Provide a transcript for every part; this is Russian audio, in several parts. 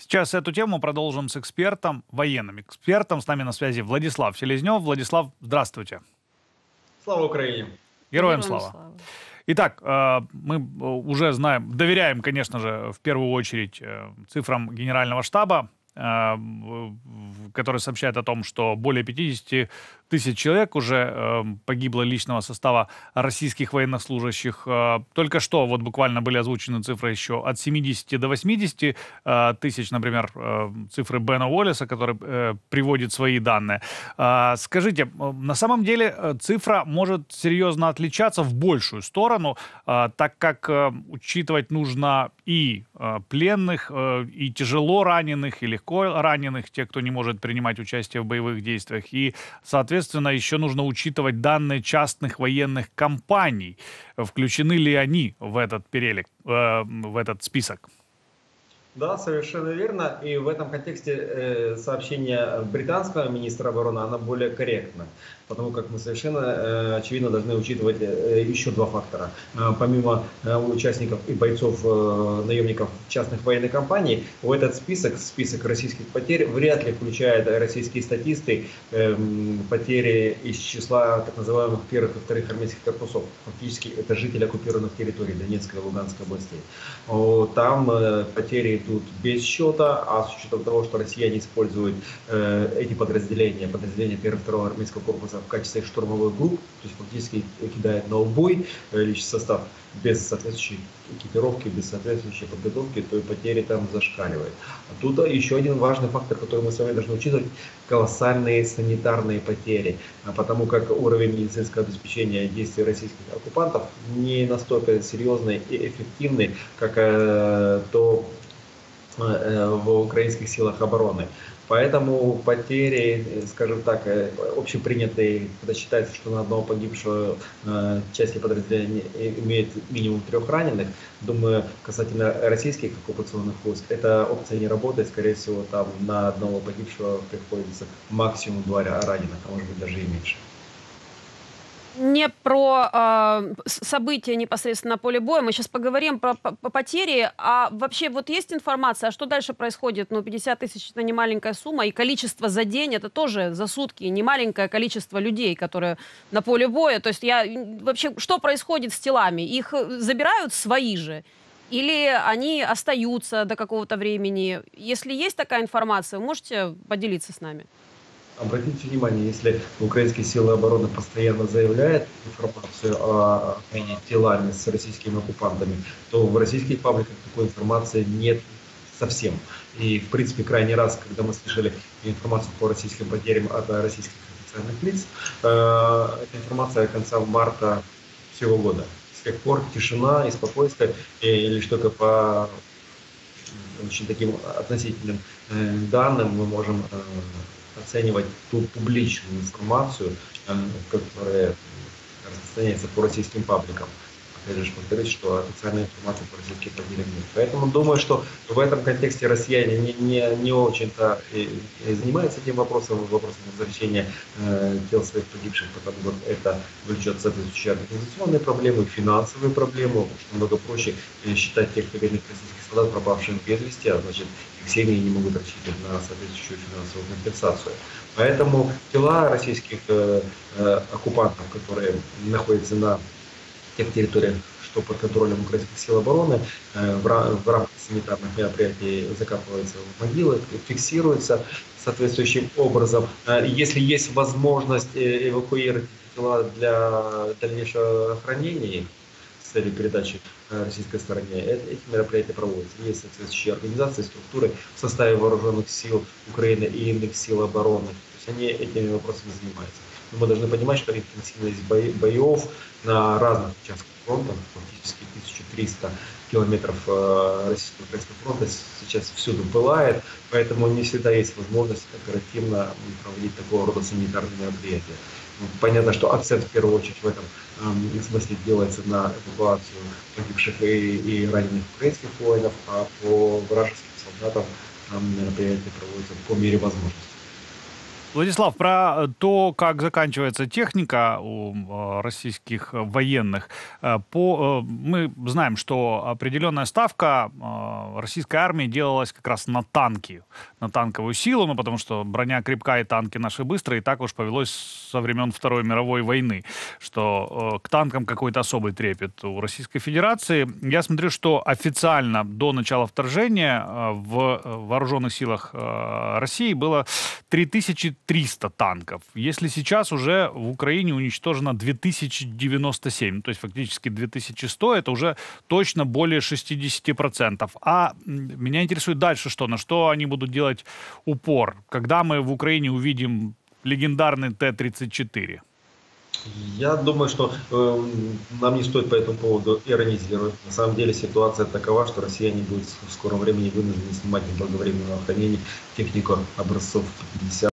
Сейчас эту тему продолжим с экспертом, военным экспертом. С нами на связи Владислав Селезнев. Владислав, здравствуйте. Слава Украине! Героям Героям слава. слава. Итак, мы уже знаем, доверяем, конечно же, в первую очередь цифрам Генерального штаба, который сообщает о том, что более 50 тысяч человек уже погибло личного состава российских военнослужащих. Только что вот буквально были озвучены цифры еще от 70 до 80 тысяч, например, цифры Бена Уоллеса, который приводит свои данные. Скажите, на самом деле цифра может серьезно отличаться в большую сторону, так как учитывать нужно и пленных, и тяжело раненых, и легко раненых, те, кто не может принимать участие в боевых действиях, и, соответственно, еще нужно учитывать данные частных военных компаний. Включены ли они в этот перелик, в этот список? Да, совершенно верно. И в этом контексте сообщение британского министра обороны, оно более корректно. Потому как мы совершенно очевидно должны учитывать еще два фактора. Помимо участников и бойцов, наемников частных военных компаний, в этот список российских потерь вряд ли включает российские статисты потери из числа так называемых первых и вторых армейских корпусов. Фактически это жители оккупированных территорий Донецкой и Луганской областей. Там потери идут без счета, а с учетом того, что россияне используют эти подразделения 1-2 армейского корпуса в качестве штурмовых групп, то есть фактически кидает на убой личный состав без соответствующей экипировки, без соответствующей подготовки, то и потери там зашкаливают. А тут еще один важный фактор, который мы с вами должны учитывать: колоссальные санитарные потери, потому как уровень медицинского обеспечения действий российских оккупантов не настолько серьезный и эффективный, как то в украинских силах обороны. Поэтому потери, скажем так, общепринятые, когда считается, что на одного погибшего части подразделения имеет минимум 3 раненых, думаю, касательно российских оккупационных войск, эта опция не работает. Скорее всего, там на одного погибшего приходится максимум 2 раненых, а может быть даже и меньше. Не про события непосредственно на поле боя. Мы сейчас поговорим про потери. А вообще вот есть информация, а что дальше происходит? 50 тысяч — это не маленькая сумма. И количество за день — это тоже за сутки не маленькое количество людей, которые на поле боя. То есть вообще, что происходит с телами? Их забирают свои же? Или они остаются до какого-то времени? Если есть такая информация, вы можете поделиться с нами? Обратите внимание, если украинские силы обороны постоянно заявляют информацию о обмене телами с российскими оккупантами, то в российских пабликах такой информации нет совсем. И, в принципе, крайний раз, когда мы слышали информацию по российским потерям от российских официальных лиц, эта информация конца марта всего года. С тех пор тишина и спокойствие, и лишь только по очень таким относительным данным мы можем оценивать ту публичную информацию, которая распространяется по российским пабликам. Опять же, повторюсь, что официальной информации по российским потерям нет. Поэтому думаю, что в этом контексте россияне не очень-то занимаются этим вопросом возвращения тел своих погибших, потому что это влечет соответствующие организационные проблемы, финансовые проблемы, потому что намного проще считать тех погибших российских солдат пропавшими без вести, а значит, их семьи не могут рассчитывать на соответствующую финансовую компенсацию. Поэтому тела российских оккупантов, которые находятся на тех территориях, что под контролем украинских сил обороны, в рамках санитарных мероприятий закапываются в могилы, фиксируются соответствующим образом. Если есть возможность эвакуировать эти тела для дальнейшего хранения с целью передачи российской стороне, эти мероприятия проводятся. Есть соответствующие организации, структуры в составе вооруженных сил Украины и иных сил обороны. То есть они этими вопросами занимаются. Но мы должны понимать, что интенсивность боев на разных участках фронта, фактически 1300 километров российско-украинского фронта сейчас всюду пылает, поэтому не всегда есть возможность оперативно проводить такого рода санитарные мероприятия. Понятно, что акцент в первую очередь в этом смысле делается на эвакуацию погибших и раненых украинских воинов, а по вражеским солдатам мероприятия проводятся по мере возможности. Владислав, про то, как заканчивается техника у российских военных, мы знаем, что определенная ставка российской армии делалась как раз на танки, на танковую силу, ну, потому что броня крепка и танки наши быстрые, и так уж повелось со времен Второй мировой войны, что к танкам какой-то особый трепет у Российской Федерации. Я смотрю, что официально до начала вторжения в вооруженных силах России было 3300 танков. Если сейчас уже в Украине уничтожено 2097, то есть фактически 2100, это уже точно более 60%. А меня интересует дальше что, на что они будут делать упор, когда мы в Украине увидим легендарный Т-34? Я думаю, что нам не стоит по этому поводу иронизировать. На самом деле ситуация такова, что россияне будут в скором времени вынуждены снимать неблаговременного хранения технику образцов 50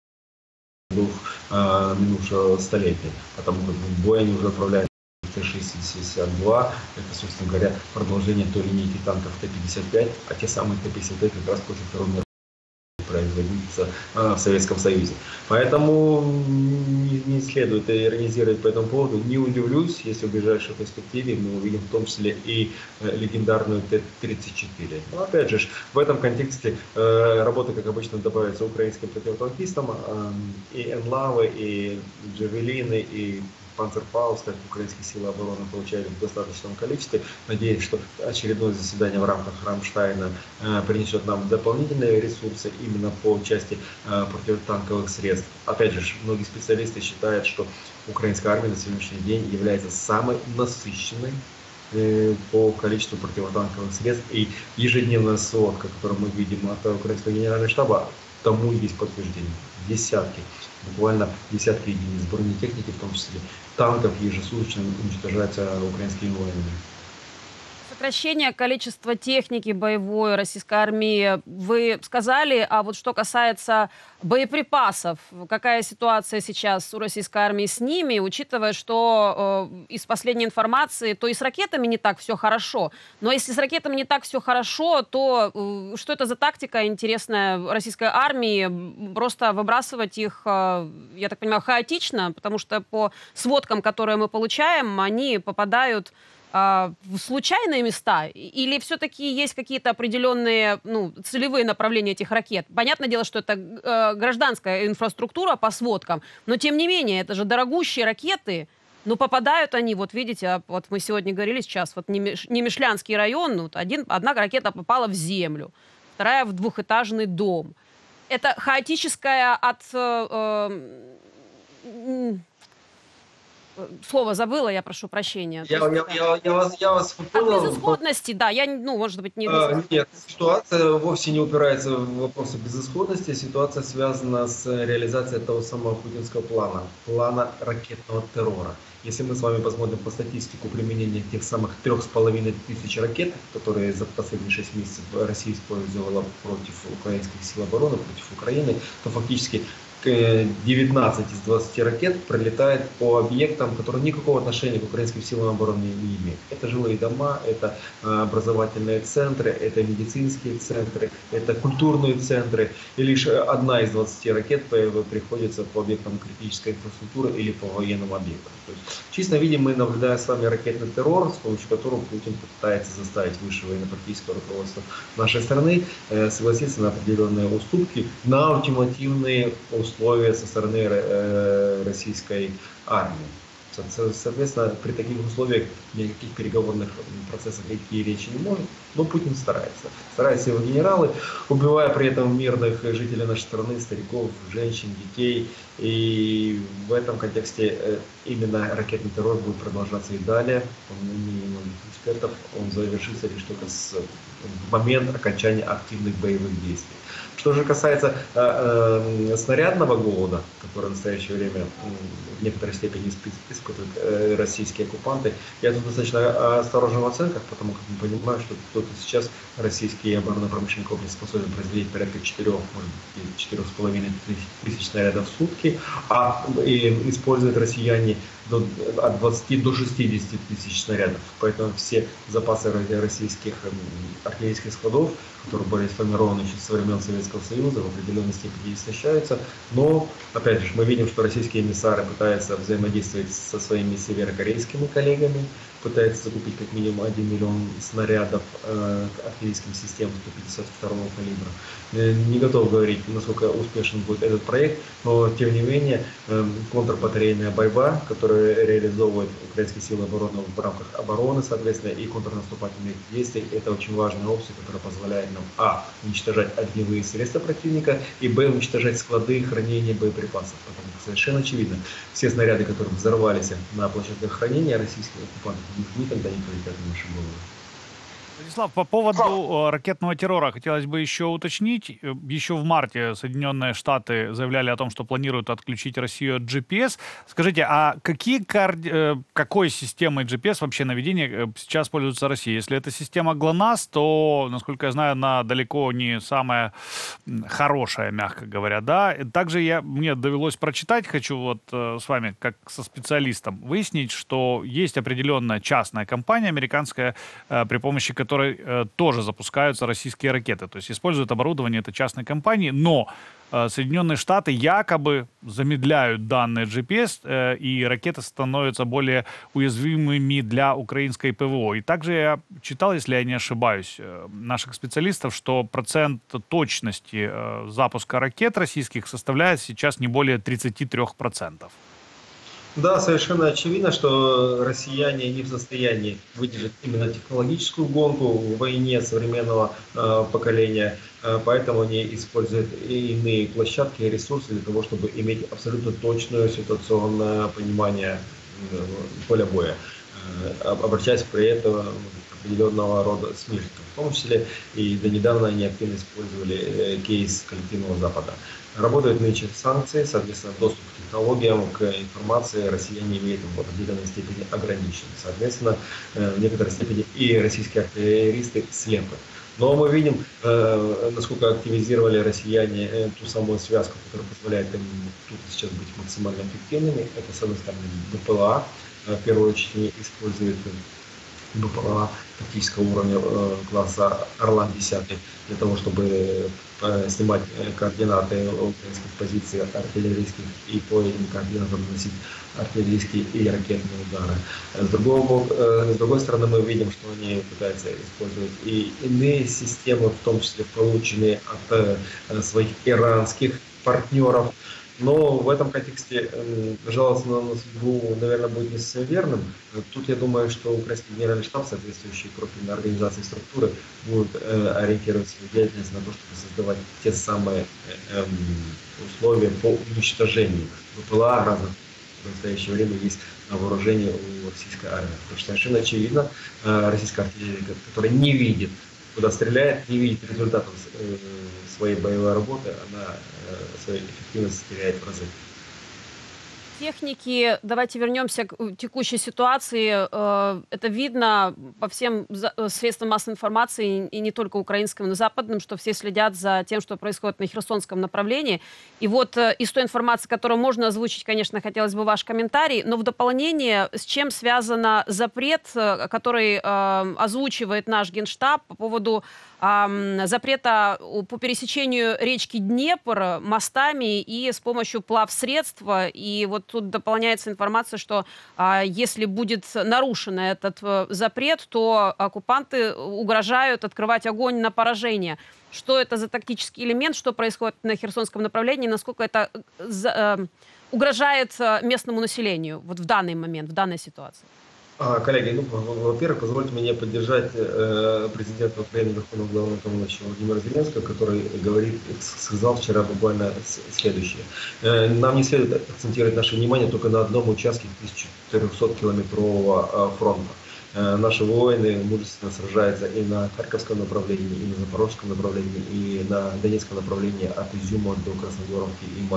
минувшего столетия. Потому как в бой они уже отправляют Т-62. Это, собственно говоря, продолжение той линейки танков Т-55, а те самые Т-55 как раз после Второй мировой производиться в Советском Союзе. Поэтому не следует иронизировать по этому поводу. Не удивлюсь, если в ближайшей перспективе мы увидим в том числе и легендарную Т-34. Но опять же, в этом контексте работа, как обычно, добавится украинским противотанкистам, и Энлавы, и Джавелины, и Панцерфауст, как украинские силы обороны получали в достаточном количестве. Надеюсь, что очередное заседание в рамках Рамштайна принесет нам дополнительные ресурсы именно по части противотанковых средств. Опять же, многие специалисты считают, что украинская армия на сегодняшний день является самой насыщенной по количеству противотанковых средств. И ежедневная сводка, которую мы видим от украинского генерального штаба, тому есть подтверждение. Буквально десятки единиц бронетехники, в том числе танков, ежесуточно уничтожаются украинскими воинами. Сокращение количества техники боевой российской армии вы сказали, а вот что касается боеприпасов, какая ситуация сейчас у российской армии с ними, учитывая, что из последней информации, то и с ракетами не так все хорошо, но если с ракетами не так все хорошо, то что это за тактика интересная российской армии, просто выбрасывать их, я так понимаю, хаотично, потому что по сводкам, которые мы получаем, они попадают в случайные места? Или все-таки есть какие-то определенные целевые направления этих ракет? Понятное дело, что это гражданская инфраструктура по сводкам, но тем не менее, это же дорогущие ракеты, но попадают они, вот видите, вот мы сегодня говорили сейчас, вот Немишлянский район, одна ракета попала в землю, вторая в двухэтажный дом. Это хаотическая Слово забыла, я прошу прощения. Я вас понял. От безысходности, да, может быть, не... Нет, ситуация вовсе не упирается в вопросы безысходности. Ситуация связана с реализацией того самого путинского плана ракетного террора. Если мы с вами посмотрим по статистику применения тех самых 3500 ракет, которые за последние 6 месяцев Россия использовала против украинских сил обороны, против Украины, то фактически 19 из 20 ракет пролетает по объектам, которые никакого отношения к украинским силам обороны не имеют. Это жилые дома, это образовательные центры, это медицинские центры, это культурные центры. И лишь одна из 20 ракет приходится по объектам критической инфраструктуры или по военным объектам. То есть, в чистом виде мы наблюдаем с вами ракетный террор, с помощью которого Путин пытается заставить высшее военно-политическое руководство нашей страны согласиться на определенные уступки, на ультимативные условия со стороны российской армии. Соответственно, при таких условиях никаких переговорных процессов идти речи не может, но Путин старается. Стараются его генералы, убивая при этом мирных жителей нашей страны, стариков, женщин, детей. И в этом контексте именно ракетный террор будет продолжаться и далее. По мнению многих экспертов, он завершится лишь только в момент окончания активных боевых действий. Что же касается снарядного голода, который в настоящее время в некоторой степени испытывают российские оккупанты, я тут достаточно осторожен в оценках, потому как мы понимаем, что кто-то сейчас российский оборонно-промышленный комплекс способен производить порядка 4, может быть, 4,5 тысяч снарядов в сутки, и используют россияне от 20 до 60 тысяч снарядов. Поэтому все запасы российских артиллерийских складов, которые были сформированы еще со времен Советского Союза, в определенной степени истощаются. Но, опять же, мы видим, что российские эмиссары пытаются взаимодействовать со своими северокорейскими коллегами, пытаются закупить как минимум 1 миллион снарядов к артиллерийским системам 152-го калибра. Не готов говорить, насколько успешен будет этот проект, но, тем не менее, контрбатарейная борьба, которую реализовывают украинские силы обороны в рамках обороны, соответственно, и контрнаступательных действий, это очень важная опция, которая позволяет нам, уничтожать огневые средства противника, и, уничтожать склады хранения боеприпасов. Потому что совершенно очевидно, все снаряды, которые взорвались на площадках хранения российских оккупантов, никогда не пролетят в наши головы. Владислав, по поводу ракетного террора хотелось бы еще уточнить. Еще в марте Соединенные Штаты заявляли о том, что планируют отключить Россию от GPS. Скажите, а какой системой GPS вообще наведения сейчас пользуется Россия? Если это система ГЛОНАСС, то, насколько я знаю, она далеко не самая хорошая, мягко говоря. Да? Также мне довелось прочитать, хочу с вами, как со специалистом, выяснить, что есть определенная частная компания американская, при помощи которой тоже запускаются российские ракеты. То есть используют оборудование этой частной компании, но Соединенные Штаты якобы замедляют данные GPS, и ракеты становятся более уязвимыми для украинской ПВО. И также я читал, если я не ошибаюсь, наших специалистов, что процент точности запуска ракет российских составляет сейчас не более 33%. Да, совершенно очевидно, что россияне не в состоянии выдержать именно технологическую гонку в войне современного поколения, поэтому они используют и иные площадки и ресурсы для того, чтобы иметь абсолютно точное ситуационное понимание поля боя, обращаясь при этом к определенного рода смертникам. В том числе и до недавно они активно использовали кейс коллективного Запада. Работают нынче санкции, соответственно, доступ к технологиям, к информации россияне имеют в определенной степени ограничен. Соответственно, в некоторой степени и российские артиллеристы слепы. Но мы видим, насколько активизировали россияне ту самую связку, которая позволяет им тут сейчас быть максимально эффективными. Это, с одной стороны, БПЛА, в первую очередь они используют БПЛА тактического уровня класса «Орлан-10» для того, чтобы снимать координаты украинских позиций артиллерийских и по этим координатам наносить артиллерийские и ракетные удары. С другой стороны, мы видим, что они пытаются использовать и иные системы, в том числе полученные от своих иранских партнеров. Но в этом контексте жаловаться на судьбу, наверное, будет не совсем верным. Тут я думаю, что украинский генеральный штаб, соответствующие профильные организации и структуры, будут ориентировать свою деятельность на то, чтобы создавать те самые условия по уничтожению БПЛА разных в настоящее время есть на вооружении у российской армии. Потому что совершенно очевидно, российская артиллерия, которая не видит, куда стреляет, не видит результатов своей боевой работы, она свою эффективность теряет в разы. Техники, давайте вернемся к текущей ситуации. Это видно по всем средствам массовой информации, и не только украинским, но и западным, что все следят за тем, что происходит на Херсонском направлении. И вот из той информации, которую можно озвучить, конечно, хотелось бы ваш комментарий, но в дополнение, с чем связан запрет, который озвучивает наш Генштаб по поводу запрета по пересечению речки Днепр мостами и с помощью плавсредств. И вот тут дополняется информация, что если будет нарушен этот запрет, то оккупанты угрожают открывать огонь на поражение. Что это за тактический элемент, что происходит на Херсонском направлении, насколько это угрожает местному населению вот в данный момент, в данной ситуации? Коллеги, во-первых, позвольте мне поддержать президента Украины, Верховного Главнокомандующего Владимира Зеленского, который сказал вчера буквально следующее. Нам не следует акцентировать наше внимание только на одном участке 1400-километрового фронта. Наши воины мужественно сражаются и на Харьковском направлении, и на Запорожском направлении, и на Донецком направлении от Изюма до Красногоровки и Марьинки.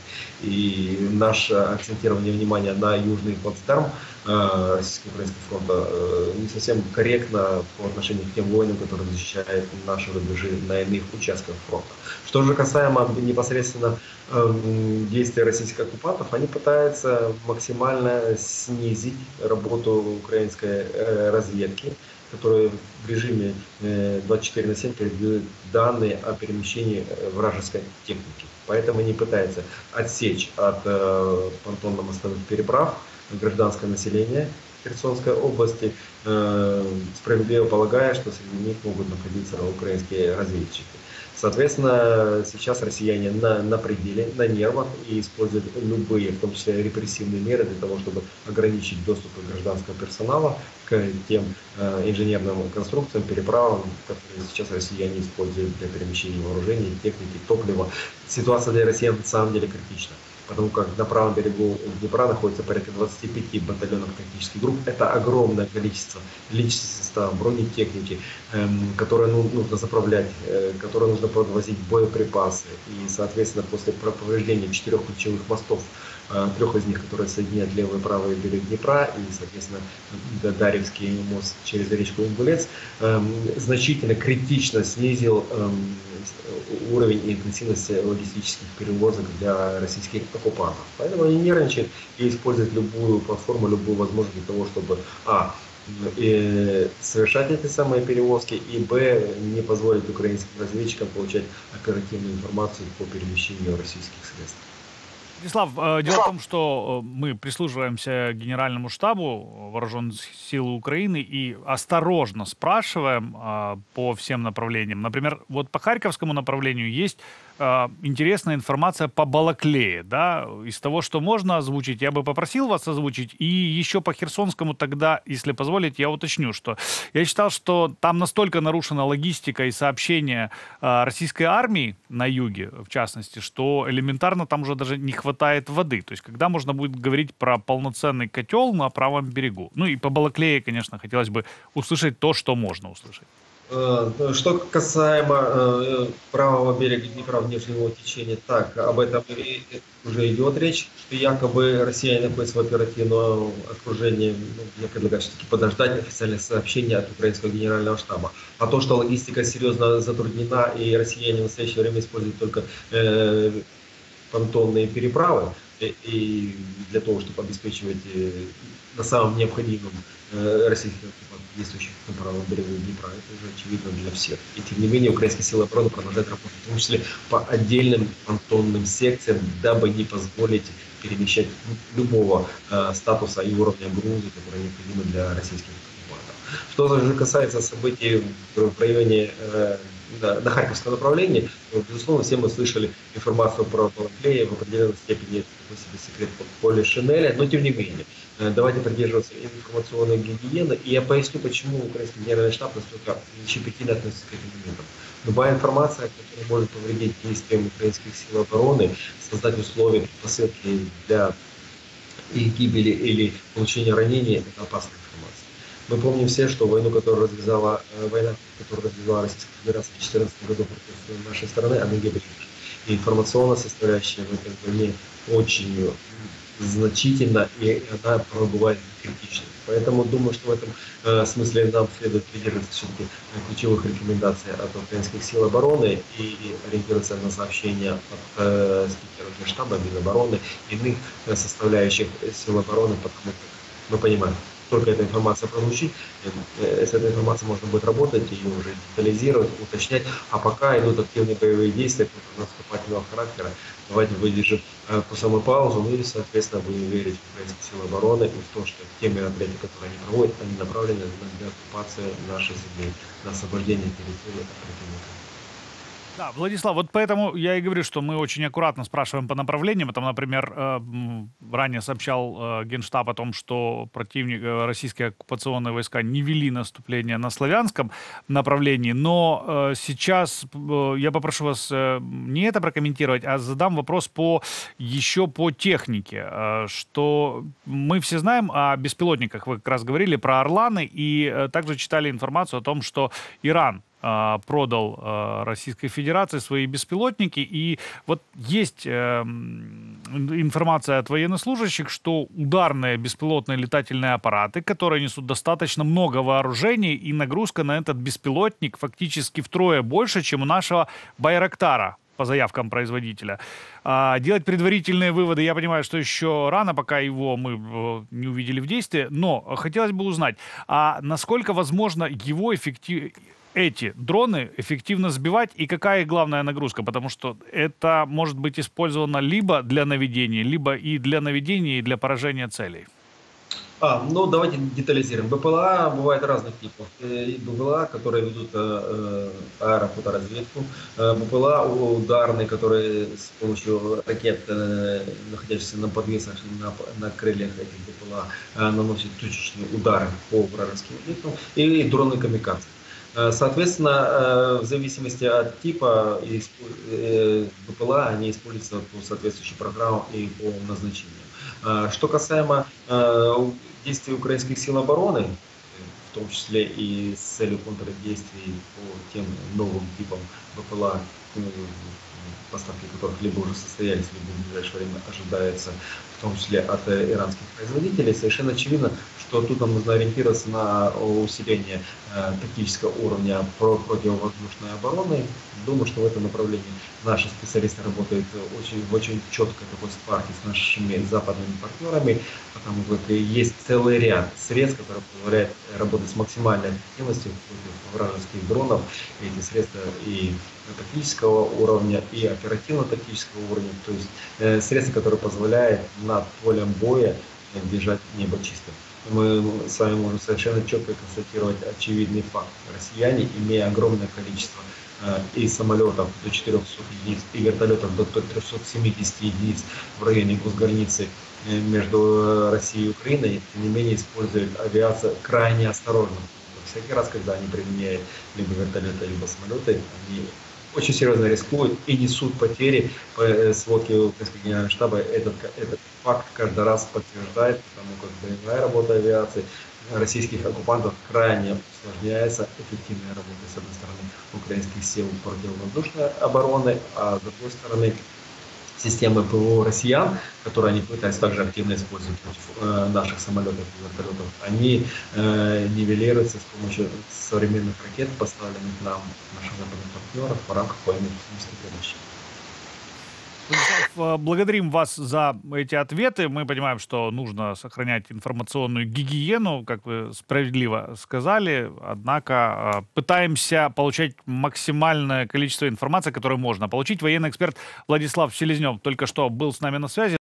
И наше акцентирование внимания на южный плацдарм Российско-Украинского фронта не совсем корректно по отношению к тем воинам, которые защищают наши рубежи на иных участках фронта. Что же касаемо непосредственно действия российских оккупантов, они пытаются максимально снизить работу украинской разведки, которая в режиме 24/7 передает данные о перемещении вражеской техники. Поэтому они пытаются отсечь от понтонно-мостовых переправ гражданское население Херсонской области, справедливо полагая, что среди них могут находиться украинские разведчики. Соответственно, сейчас россияне на пределе, на нервах и используют любые, в том числе репрессивные меры для того, чтобы ограничить доступ гражданского персонала к тем инженерным конструкциям, переправам, которые сейчас россияне используют для перемещения вооружений, техники, топлива. Ситуация для россиян на самом деле критична, потому как на правом берегу Днепра находится порядка 25 батальонов тактических групп. Это огромное количество личного состава, бронетехники, которое нужно заправлять, которое нужно подвозить боеприпасы. И, соответственно, после повреждения 4 ключевых мостов, 3 из них, которые соединяют левый и правый берег Днепра, и, соответственно, Дарьевский мост через речку Ингулец, значительно, критично снизил уровень и интенсивность логистических перевозок для российских оккупантов. Поэтому они нервничают и используют любую платформу, любую возможность для того, чтобы совершать эти самые перевозки, и не позволить украинским разведчикам получать оперативную информацию по перемещению российских средств. Владислав, дело в том, что мы прислушиваемся к Генеральному штабу Вооруженных сил Украины и осторожно спрашиваем по всем направлениям. Например, вот по Харьковскому направлению есть интересная информация по Балаклее, да, из того, что можно озвучить, я бы попросил вас озвучить, и еще по Херсонскому тогда, если позволите, я уточню, что я считал, что там настолько нарушена логистика и сообщение российской армии на юге, в частности, что элементарно там уже даже не хватает воды, то есть когда можно будет говорить про полноценный котел на правом берегу. Ну и по Балаклее, конечно, хотелось бы услышать то, что можно услышать. Что касаемо правого берега Днепра, внешнего течения, так, об этом уже идет речь, что якобы Россия находится в оперативном окружении. Я предлагаю все-таки подождать официальное сообщение от украинского генерального штаба. А то, что логистика серьезно затруднена и россияне в настоящее время используют только понтонные переправы и для того, чтобы обеспечивать на самом необходимом российских оккупантов, действующих на правом берегу Днепра, это уже очевидно для всех. И тем не менее украинские силы обороны продолжают работать, в том числе по отдельным понтонным секциям, дабы не позволить перемещать любого статуса и уровня груза, которые необходимы для российских оккупантов. Что же касается событий в районе на Харьковском направлении, безусловно, все мы слышали информацию про Балаклея в определенной степени, такой себе секрет поле Шинеля, но тем не менее, давайте придерживаться информационной гигиены, и я поясню, почему украинский генеральный штаб настолько щепетильно относится к этим моментам. Любая информация, которая может повредить действиям украинских сил обороны, создать условия предпосылки для их гибели или получения ранений, это опасная информация. Мы помним все, что война, которую развязала Российская Федерация в 2014 году против нашей страны, она гибридная. И информационная составляющая в этой войне очень значительна, и она порой бывает критичной. Поэтому думаю, что в этом смысле нам следует придерживаться все-таки ключевых рекомендаций от украинских сил обороны и ориентироваться на сообщения от спикера Генштаба, Минобороны, иных составляющих сил обороны, потому как мы понимаем, только эта информация прозвучит, с этой информацией можно будет работать, ее уже детализировать, уточнять, а пока идут активные боевые действия наступательного характера, давайте выдержим ту самую паузу, ну и, соответственно, будем верить в украинские силы обороны и в то, что те мероприятия, которые они проводят, они направлены на деоккупацию нашей земли, на освобождение территории от противника. Да, Владислав, вот поэтому я и говорю, что мы очень аккуратно спрашиваем по направлениям. Там, например, ранее сообщал Генштаб о том, что российские оккупационные войска не вели наступление на Славянском направлении. Но сейчас я попрошу вас не это прокомментировать, а задам вопрос еще по технике. Что мы все знаем о беспилотниках, вы как раз говорили про «Орланы», и также читали информацию о том, что Иран продал Российской Федерации свои беспилотники. И вот есть информация от военнослужащих, что ударные беспилотные летательные аппараты, которые несут достаточно много вооружений, и нагрузка на этот беспилотник фактически втрое больше, чем у нашего Байрактара, по заявкам производителя. Делать предварительные выводы, я понимаю, что еще рано, пока его мы не увидели в действии, но хотелось бы узнать, насколько возможно его эти дроны эффективно сбивать и какая их главная нагрузка, потому что это может быть использовано либо для наведения, либо и для наведения, и для поражения целей. Ну давайте детализируем. БПЛА бывает разных типов. БПЛА, которые ведут аэрофоторазведку, БПЛА ударные, которые с помощью ракет, находящихся на подвесах, на крыльях этих БПЛА, наносят точечные удары по вражеским объектам, и дроны камикадзе. Соответственно, в зависимости от типа БПЛА, они используются по соответствующим программам и по назначению. Что касаемо действий украинских сил обороны, в том числе и с целью контрдействий по тем новым типам БПЛА, поставки которых либо уже состоялись, либо в ближайшее время ожидается, в том числе от иранских производителей, совершенно очевидно, что тут нам нужно ориентироваться на усиление тактического уровня противовоздушной обороны. Думаю, что в этом направлении наши специалисты работают в очень четкой такой спарке с нашими западными партнерами, потому что есть целый ряд средств, которые позволяют работать с максимальной эффективностью против вражеских дронов. Эти средства и тактического уровня, и оперативно-тактического уровня, то есть средства, которые позволяют над полем боя держать небо чистым. Мы с вами можем совершенно четко констатировать очевидный факт. Россияне, имея огромное количество и самолетов до 400 единиц, и вертолетов до 370 единиц в районе госграницы между Россией и Украиной, тем не менее используют авиацию крайне осторожно. Всякий раз, когда они применяют либо вертолеты, либо самолеты, они очень серьезно рискуют и несут потери. По сводке Украинского генерального штаба этот факт каждый раз подтверждает, потому как боевая работа авиации российских оккупантов крайне усложняется. Эффективная работа, с одной стороны, украинских сил противовоздушной обороны, а с другой стороны, системы ПВО россиян, которые они пытаются также активно использовать против наших самолетов и вертолетов, они нивелируются с помощью современных ракет, поставленных нам наших западных партнеров в рамках военно-технической помощи. Владислав, благодарим вас за эти ответы. Мы понимаем, что нужно сохранять информационную гигиену, как вы справедливо сказали. Однако пытаемся получать максимальное количество информации, которую можно получить. Военный эксперт Владислав Селезнев только что был с нами на связи.